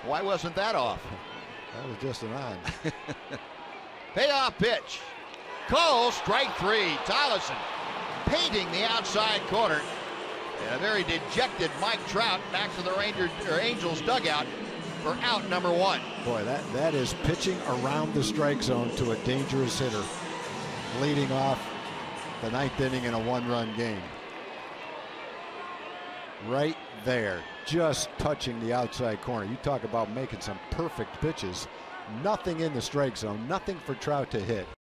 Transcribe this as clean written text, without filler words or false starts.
Why wasn't that off? That was just an on. Payoff pitch. Cole, strike three. Tolleson painting the outside corner. And a very dejected Mike Trout back to the Angels dugout for out number one. Boy, that is pitching around the strike zone to a dangerous hitter, leading off the ninth inning in a one-run game. Right there, just touching the outside corner. You talk about making some perfect pitches. Nothing in the strike zone, nothing for Trout to hit.